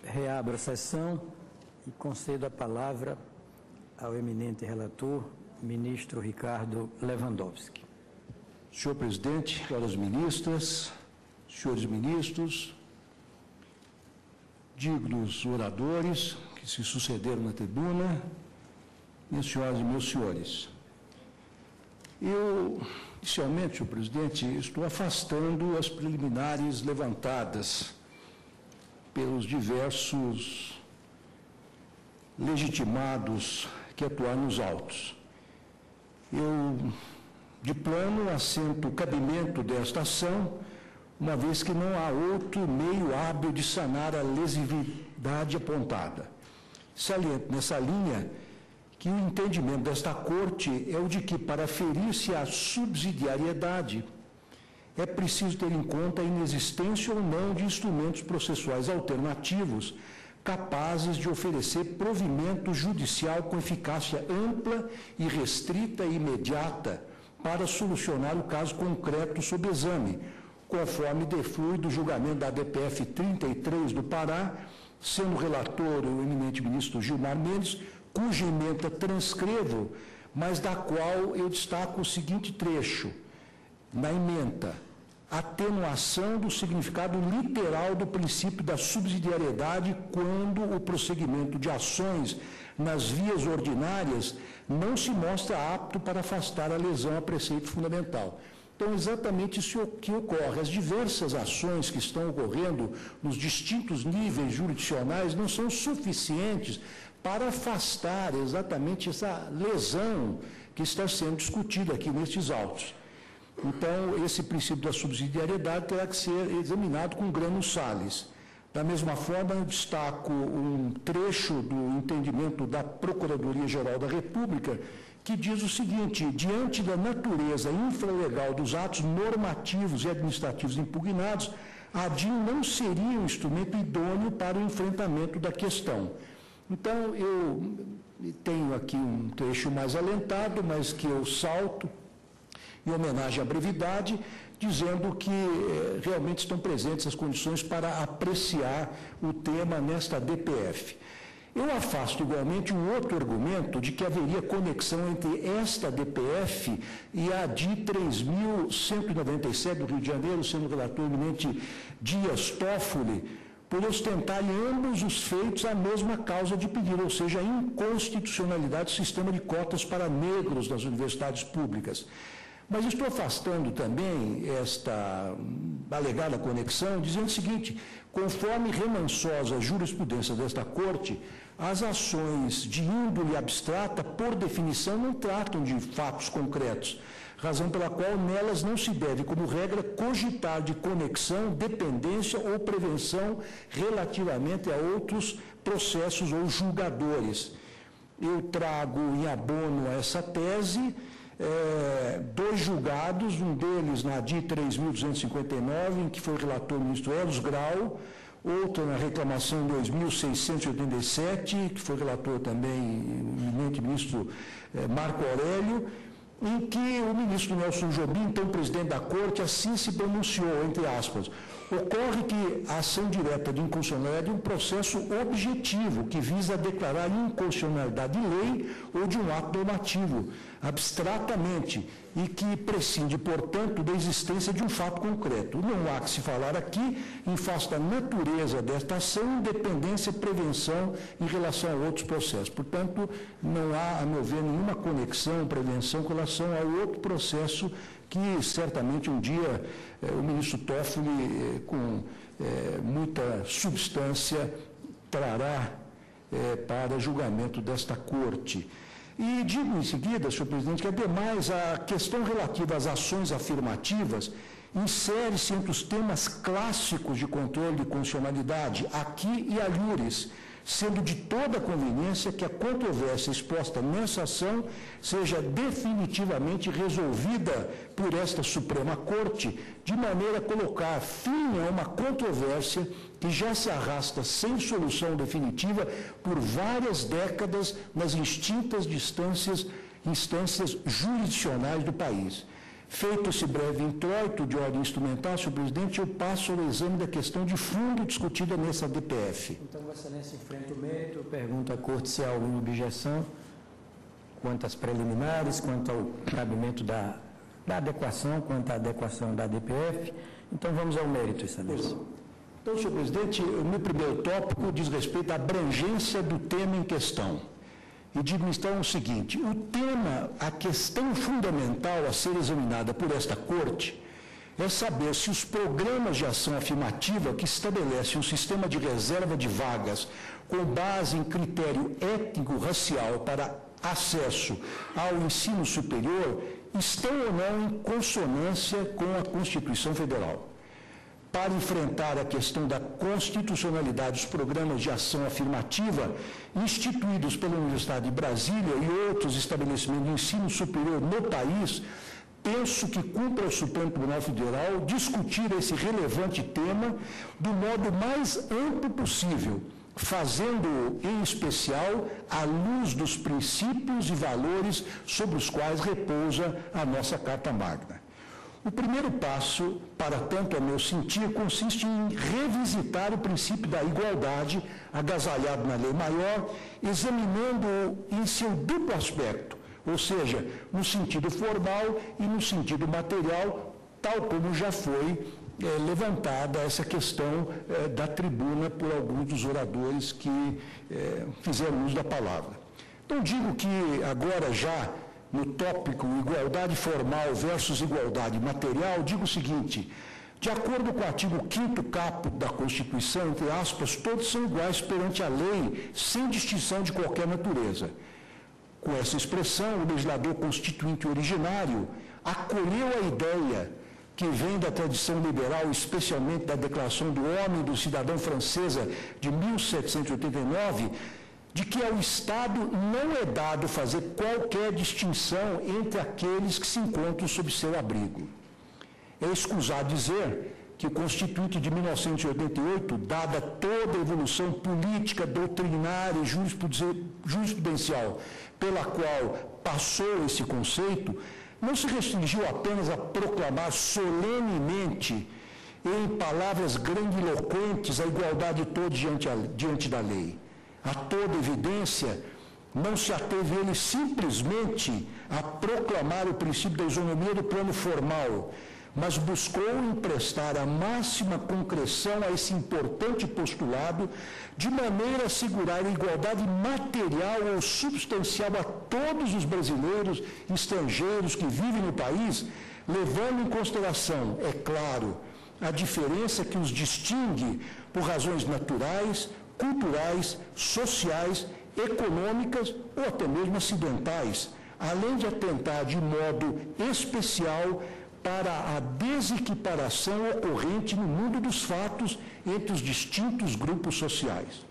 Reabro a sessão e concedo a palavra ao eminente relator, ministro Ricardo Lewandowski. Senhor presidente, senhoras ministras, senhores ministros, dignos oradores que se sucederam na tribuna, minhas senhoras e meus senhores. Eu, inicialmente, senhor presidente, estou afastando as preliminares levantadas pelos diversos legitimados que atuaram nos autos. Eu, de plano, assento o cabimento desta ação, uma vez que não há outro meio hábil de sanar a lesividade apontada. Saliento nessa linha que o entendimento desta Corte é o de que, para aferir-se à subsidiariedade, é preciso ter em conta a inexistência ou não de instrumentos processuais alternativos capazes de oferecer provimento judicial com eficácia ampla e restrita e imediata para solucionar o caso concreto sob exame, conforme deflui do julgamento da DPF 33 do Pará, sendo relator o eminente ministro Gilmar Mendes, cuja ementa transcrevo, mas da qual eu destaco o seguinte trecho. Na ementa, atenuação do significado literal do princípio da subsidiariedade quando o prosseguimento de ações nas vias ordinárias não se mostra apto para afastar a lesão a preceito fundamental. Então, exatamente isso que ocorre. As diversas ações que estão ocorrendo nos distintos níveis jurisdicionais não são suficientes para afastar exatamente essa lesão que está sendo discutida aqui nestes autos. Então, esse princípio da subsidiariedade terá que ser examinado com grano salis. Da mesma forma, eu destaco um trecho do entendimento da Procuradoria-Geral da República, que diz o seguinte: diante da natureza infralegal dos atos normativos e administrativos impugnados, a DIN não seria um instrumento idôneo para o enfrentamento da questão. Então, eu tenho aqui um trecho mais alentado, mas que eu salto, em homenagem à brevidade, dizendo que realmente estão presentes as condições para apreciar o tema nesta DPF. Eu afasto igualmente um outro argumento de que haveria conexão entre esta DPF e a DI 3.197 do Rio de Janeiro, sendo o relator eminente Dias Toffoli, por ostentar em ambos os feitos a mesma causa de pedido, ou seja, a inconstitucionalidade do sistema de cotas para negros nas universidades públicas. Mas estou afastando também esta alegada conexão, dizendo o seguinte: conforme remansosa jurisprudência desta Corte, as ações de índole abstrata, por definição, não tratam de fatos concretos, razão pela qual nelas não se deve, como regra, cogitar de conexão, dependência ou prevenção relativamente a outros processos ou julgadores. Eu trago em abono a essa tese dois julgados, um deles na DI 3.259, em que foi relator o ministro Eros Grau, outro na reclamação 2.687, que foi relator também o eminente ministro Marco Aurélio, em que o ministro Nelson Jobim, então presidente da Corte, assim se pronunciou, entre aspas: ocorre que a ação direta de inconstitucionalidade é um processo objetivo que visa declarar inconstitucionalidade de lei ou de um ato normativo, abstratamente, e que prescinde, portanto, da existência de um fato concreto. Não há que se falar aqui em face da natureza desta ação, independência e prevenção em relação a outros processos. Portanto, não há, a meu ver, nenhuma conexão, prevenção com relação a outro processo que certamente um dia o ministro Toffoli, com muita substância, trará para julgamento desta Corte. E digo em seguida, senhor presidente, que ademais a questão relativa às ações afirmativas insere-se entre os temas clássicos de controle de constitucionalidade, aqui e alhures, sendo de toda conveniência que a controvérsia exposta nessa ação seja definitivamente resolvida por esta Suprema Corte, de maneira a colocar fim a uma controvérsia que já se arrasta sem solução definitiva por várias décadas nas distintas instâncias jurisdicionais do país. Feito esse breve introito de ordem instrumental, senhor presidente, eu passo ao exame da questão de fundo discutida nessa DPF. Então, Vossa Excelência enfrenta o mérito. Eu pergunto à Corte se há alguma objeção quanto às preliminares, quanto ao cabimento da adequação, quanto à adequação da DPF. Então, vamos ao mérito, Excelência. Então, senhor presidente, o meu primeiro tópico diz respeito à abrangência do tema em questão. E digo então o seguinte: o tema, a questão fundamental a ser examinada por esta Corte é saber se os programas de ação afirmativa que estabelecem um sistema de reserva de vagas com base em critério étnico-racial para acesso ao ensino superior estão ou não em consonância com a Constituição Federal. Para enfrentar a questão da constitucionalidade dos programas de ação afirmativa instituídos pela Universidade de Brasília e outros estabelecimentos de ensino superior no país, penso que cumpre ao Supremo Tribunal Federal discutir esse relevante tema do modo mais amplo possível, fazendo-o, em especial, à luz dos princípios e valores sobre os quais repousa a nossa Carta Magna. O primeiro passo, para tanto a meu sentir, consiste em revisitar o princípio da igualdade, agasalhado na lei maior, examinando-o em seu duplo aspecto, ou seja, no sentido formal e no sentido material, tal como já foi levantada essa questão da tribuna por alguns dos oradores que fizeram uso da palavra. Então, digo que agora já, no tópico igualdade formal versus igualdade material, digo o seguinte: de acordo com o artigo 5º caput da Constituição, entre aspas, todos são iguais perante a lei, sem distinção de qualquer natureza. Com essa expressão, o legislador constituinte originário acolheu a ideia que vem da tradição liberal, especialmente da Declaração do Homem e do Cidadão Francesa de 1789, de que ao Estado não é dado fazer qualquer distinção entre aqueles que se encontram sob seu abrigo. É escusado dizer que o Constituinte de 1988, dada toda a evolução política, doutrinária e jurisprudencial pela qual passou esse conceito, não se restringiu apenas a proclamar solenemente, em palavras grandiloquentes, a igualdade toda diante da lei. A toda evidência, não se ateve ele simplesmente a proclamar o princípio da isonomia do plano formal, mas buscou emprestar a máxima concreção a esse importante postulado, de maneira a assegurar a igualdade material ou substancial a todos os brasileiros e estrangeiros que vivem no país, levando em consideração, é claro, a diferença que os distingue por razões naturais, culturais, sociais, econômicas ou até mesmo acidentais, além de atentar de modo especial para a desequiparação ocorrente no mundo dos fatos entre os distintos grupos sociais.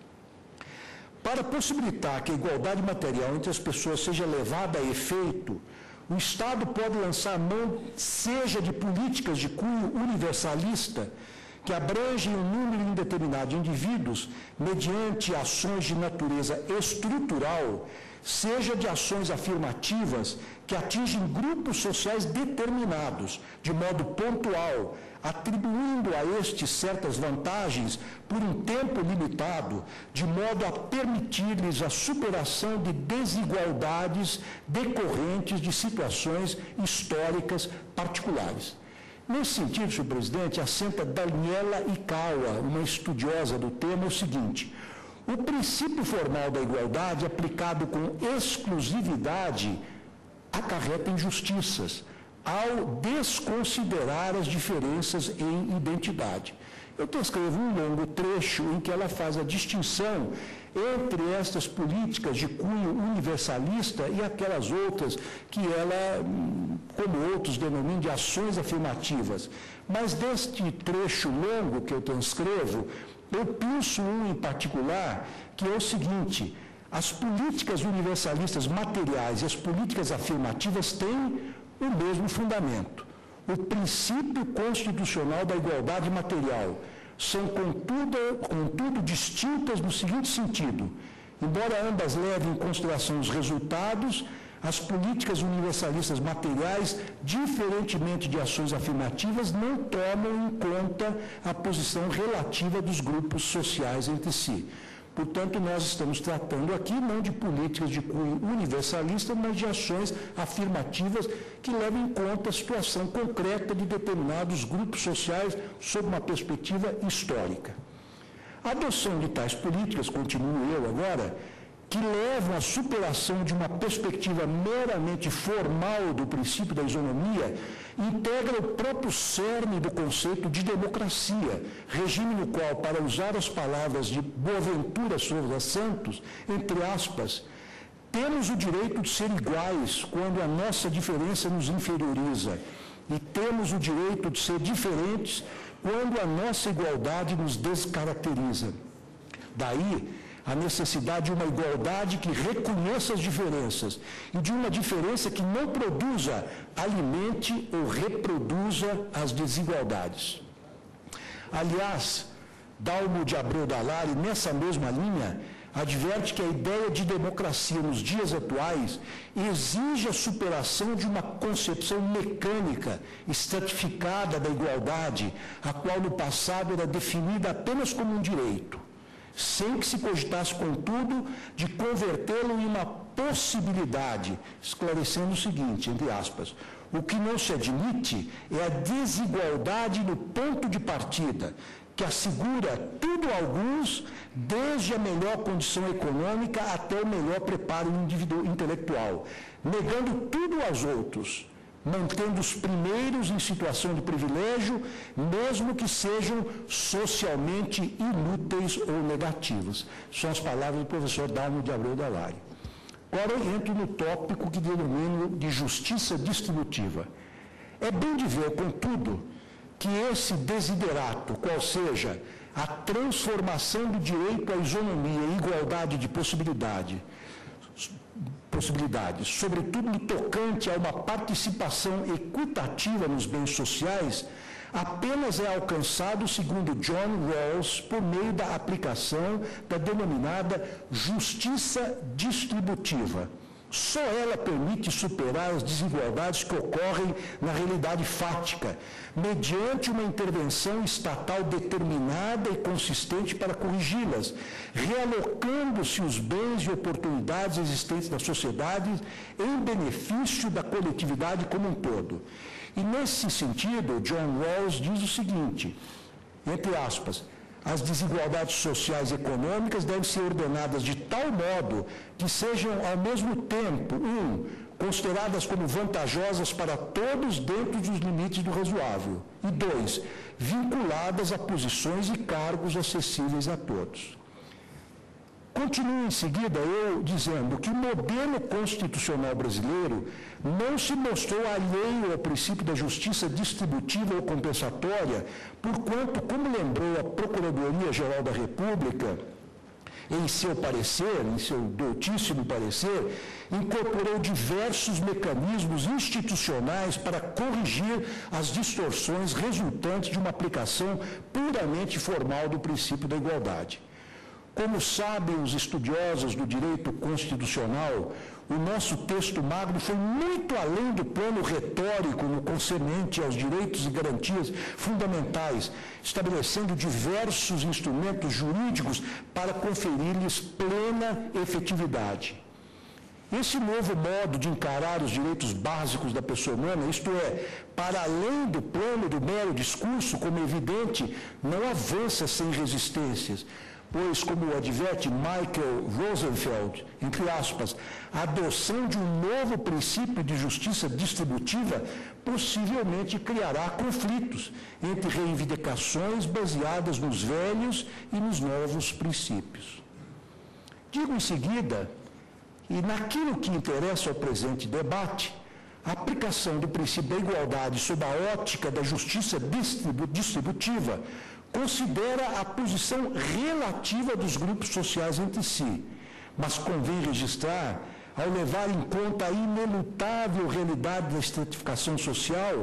Para possibilitar que a igualdade material entre as pessoas seja levada a efeito, o Estado pode lançar mão, seja de políticas de cunho universalista, que abrangem um número indeterminado de indivíduos mediante ações de natureza estrutural, seja de ações afirmativas que atingem grupos sociais determinados, de modo pontual, atribuindo a estes certas vantagens por um tempo limitado, de modo a permitir-lhes a superação de desigualdades decorrentes de situações históricas particulares. Nesse sentido, senhor presidente, assenta Daniela Ikawa, uma estudiosa do tema, o seguinte: o princípio formal da igualdade aplicado com exclusividade acarreta injustiças ao desconsiderar as diferenças em identidade. Eu transcrevo um longo trecho em que ela faz a distinção entre estas políticas de cunho universalista e aquelas outras que ela, como outros denominam, de ações afirmativas. Mas deste trecho longo que eu transcrevo, eu penso um em particular, que é o seguinte: as políticas universalistas materiais e as políticas afirmativas têm o mesmo fundamento. O princípio constitucional da igualdade material são, contudo, distintas no seguinte sentido: embora ambas levem em consideração os resultados, as políticas universalistas materiais, diferentemente de ações afirmativas, não tomam em conta a posição relativa dos grupos sociais entre si. Portanto, nós estamos tratando aqui não de políticas de cunho universalista, mas de ações afirmativas que levam em conta a situação concreta de determinados grupos sociais sob uma perspectiva histórica. A adoção de tais políticas, continuo eu agora, que levam à superação de uma perspectiva meramente formal do princípio da isonomia, integra o próprio cerne do conceito de democracia, regime no qual, para usar as palavras de Boaventura Souza Santos, entre aspas, temos o direito de ser iguais quando a nossa diferença nos inferioriza, e temos o direito de ser diferentes quando a nossa igualdade nos descaracteriza. Daí, a necessidade de uma igualdade que reconheça as diferenças e de uma diferença que não produza, alimente ou reproduza as desigualdades. Aliás, Dalmo de Abreu Dalari, nessa mesma linha, adverte que a ideia de democracia nos dias atuais exige a superação de uma concepção mecânica, estratificada da igualdade, a qual no passado era definida apenas como um direito, sem que se cogitasse, contudo, de convertê-lo em uma possibilidade, esclarecendo o seguinte, entre aspas, o que não se admite é a desigualdade no ponto de partida, que assegura tudo a alguns, desde a melhor condição econômica até o melhor preparo intelectual, negando tudo aos outros, mantendo os primeiros em situação de privilégio, mesmo que sejam socialmente inúteis ou negativos. São as palavras do professor Dalmo de Abreu Dalari. Agora eu entro no tópico que denomino de justiça distributiva. É bem de ver, contudo, que esse desiderato, qual seja a transformação do direito à isonomia e igualdade de possibilidades, sobretudo no tocante a uma participação equitativa nos bens sociais, apenas é alcançado, segundo John Rawls, por meio da aplicação da denominada justiça distributiva. Só ela permite superar as desigualdades que ocorrem na realidade fática, mediante uma intervenção estatal determinada e consistente para corrigi-las, realocando-se os bens e oportunidades existentes na sociedade em benefício da coletividade como um todo. E nesse sentido, John Rawls diz o seguinte, entre aspas, as desigualdades sociais e econômicas devem ser ordenadas de tal modo que sejam, ao mesmo tempo, consideradas como vantajosas para todos dentro dos limites do razoável, e 2, vinculadas a posições e cargos acessíveis a todos. Continuo em seguida eu dizendo que o modelo constitucional brasileiro não se mostrou alheio ao princípio da justiça distributiva ou compensatória, porquanto, como lembrou a Procuradoria-Geral da República, em seu parecer, em seu doutíssimo parecer, incorporou diversos mecanismos institucionais para corrigir as distorções resultantes de uma aplicação puramente formal do princípio da igualdade. Como sabem os estudiosos do direito constitucional, o nosso texto magno foi muito além do plano retórico no concernente aos direitos e garantias fundamentais, estabelecendo diversos instrumentos jurídicos para conferir-lhes plena efetividade. Esse novo modo de encarar os direitos básicos da pessoa humana, isto é, para além do plano do mero discurso, como evidente, não avança sem resistências, pois, como adverte Michael Rosenfeld, entre aspas, a adoção de um novo princípio de justiça distributiva possivelmente criará conflitos entre reivindicações baseadas nos velhos e nos novos princípios. Digo em seguida, e naquilo que interessa ao presente debate, a aplicação do princípio da igualdade sob a ótica da justiça distributiva considera a posição relativa dos grupos sociais entre si, mas convém registrar, ao levar em conta a inelutável realidade da estratificação social,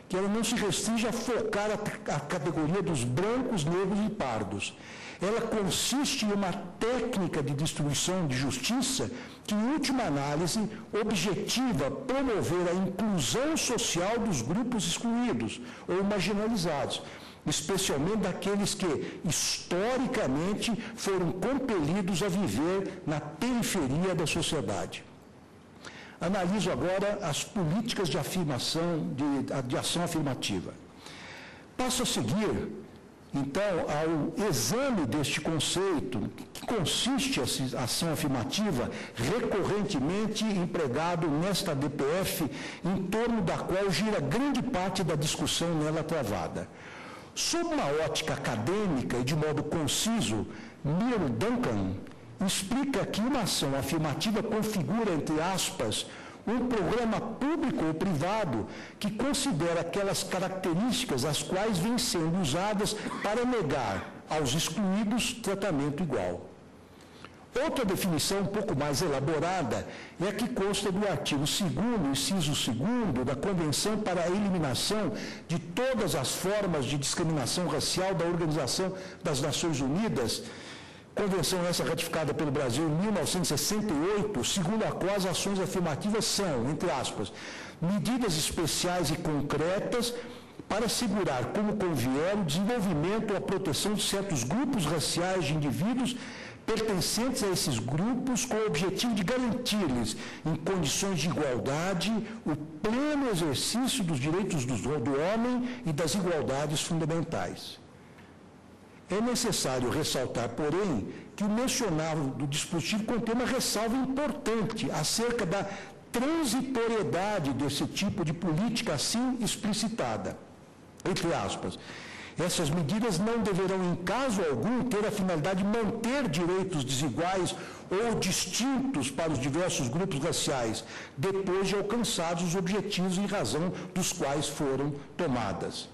que ela não se restringe a focar a categoria dos brancos, negros e pardos. Ela consiste em uma técnica de distribuição de justiça que, em última análise, objetiva promover a inclusão social dos grupos excluídos ou marginalizados, especialmente daqueles que, historicamente, foram compelidos a viver na periferia da sociedade. Analiso agora as políticas de ação afirmativa. Passo a seguir, então, ao exame deste conceito, que consiste a ação afirmativa recorrentemente empregado nesta DPF, em torno da qual gira grande parte da discussão nela travada. Sob uma ótica acadêmica e de modo conciso, Neil Duncan explica que uma ação afirmativa configura, entre aspas, um programa público ou privado que considera aquelas características as quais vêm sendo usadas para negar aos excluídos tratamento igual. Outra definição um pouco mais elaborada é a que consta do artigo 2º, inciso 2º, da Convenção para a Eliminação de todas as formas de discriminação racial da Organização das Nações Unidas, convenção essa ratificada pelo Brasil em 1968, segundo a qual as ações afirmativas são, entre aspas, medidas especiais e concretas para assegurar, como convier, o desenvolvimento ou a proteção de certos grupos raciais de indivíduos pertencentes a esses grupos com o objetivo de garantir-lhes, em condições de igualdade, o pleno exercício dos direitos do homem e das igualdades fundamentais. É necessário ressaltar, porém, que o mencionado do dispositivo contém uma ressalva importante acerca da transitoriedade desse tipo de política assim explicitada. Entre aspas, essas medidas não deverão, em caso algum, ter a finalidade de manter direitos desiguais ou distintos para os diversos grupos raciais, depois de alcançados os objetivos em razão dos quais foram tomadas.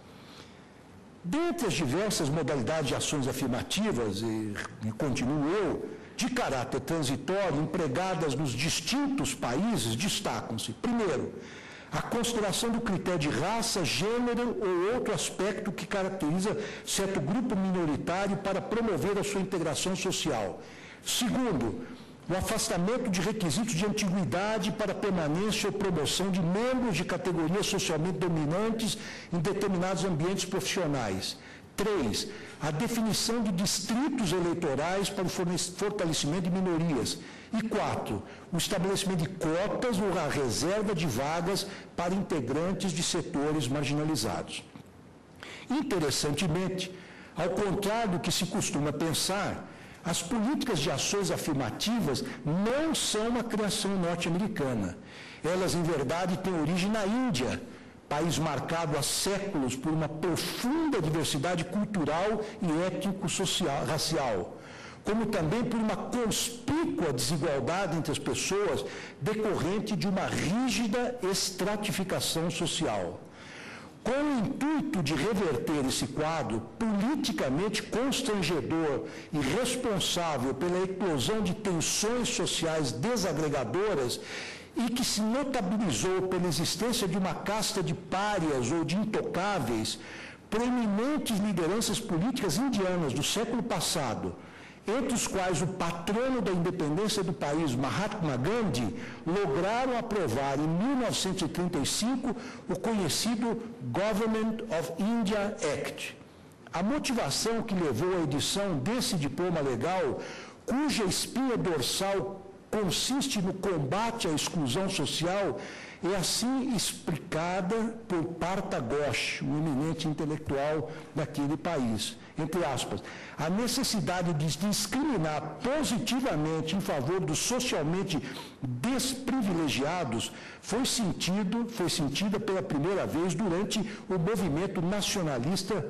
Dentre as diversas modalidades de ações afirmativas, e continuo eu, de caráter transitório, empregadas nos distintos países, destacam-se, primeiro, a consideração do critério de raça, gênero ou outro aspecto que caracteriza certo grupo minoritário para promover a sua integração social. Segundo, o afastamento de requisitos de antiguidade para permanência ou promoção de membros de categorias socialmente dominantes em determinados ambientes profissionais. 3. A definição de distritos eleitorais para o fortalecimento de minorias. E 4. O estabelecimento de cotas ou a reserva de vagas para integrantes de setores marginalizados. Interessantemente, ao contrário do que se costuma pensar, as políticas de ações afirmativas não são uma criação norte-americana. Elas, em verdade, têm origem na Índia, país marcado há séculos por uma profunda diversidade cultural e étnico-racial, como também por uma conspícua desigualdade entre as pessoas decorrente de uma rígida estratificação social. Com o intuito de reverter esse quadro politicamente constrangedor e responsável pela eclosão de tensões sociais desagregadoras e que se notabilizou pela existência de uma casta de párias ou de intocáveis, proeminentes lideranças políticas indianas do século passado, entre os quais o patrono da independência do país, Mahatma Gandhi, lograram aprovar em 1935 o conhecido Government of India Act. A motivação que levou à edição desse diploma legal, cuja espinha dorsal consiste no combate à exclusão social, é assim explicada por Partha Ghosh, um eminente intelectual daquele país. Entre aspas, a necessidade de discriminar positivamente em favor dos socialmente desprivilegiados foi sentida pela primeira vez durante o movimento nacionalista.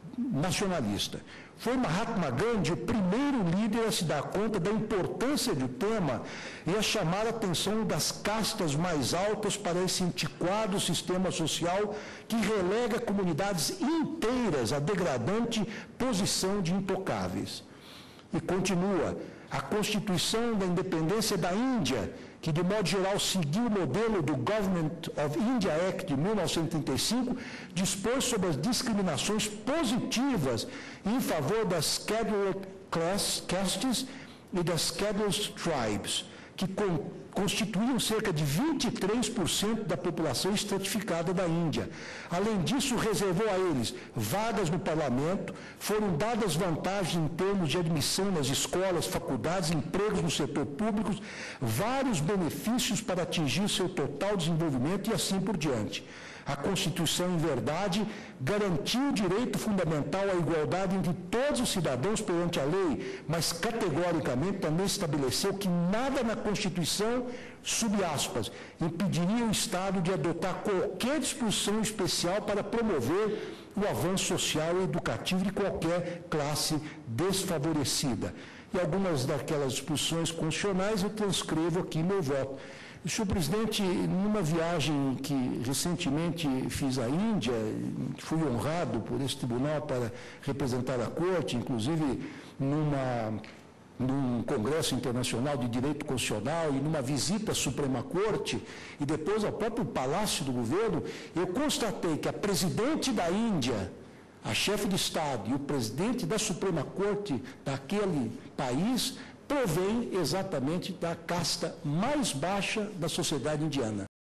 Foi Mahatma Gandhi o primeiro líder a se dar conta da importância do tema e a chamar a atenção das castas mais altas para esse antiquado sistema social que relega comunidades inteiras à degradante posição de intocáveis. E continua, a Constituição da Independência da Índia, que, de modo geral, seguiu o modelo do Government of India Act de 1935, dispôs sobre as discriminações positivas em favor das Scheduled Castes e das Scheduled Tribes, que constituíam cerca de 23% da população estratificada da Índia. Além disso, reservou a eles vagas no parlamento, foram dadas vantagens em termos de admissão nas escolas, faculdades, empregos no setor público, vários benefícios para atingir seu total desenvolvimento e assim por diante. A Constituição, em verdade, garantiu o direito fundamental à igualdade entre todos os cidadãos perante a lei, mas categoricamente também estabeleceu que nada na Constituição, sob aspas, impediria o Estado de adotar qualquer disposição especial para promover o avanço social e educativo de qualquer classe desfavorecida. E algumas daquelas disposições constitucionais eu transcrevo aqui meu voto. Senhor presidente, numa viagem que recentemente fiz à Índia, fui honrado por esse tribunal para representar a Corte, inclusive num congresso internacional de direito constitucional e numa visita à Suprema Corte e depois ao próprio Palácio do Governo, eu constatei que a presidente da Índia, a chefe de Estado e o presidente da Suprema Corte daquele país provém exatamente da casta mais baixa da sociedade indiana.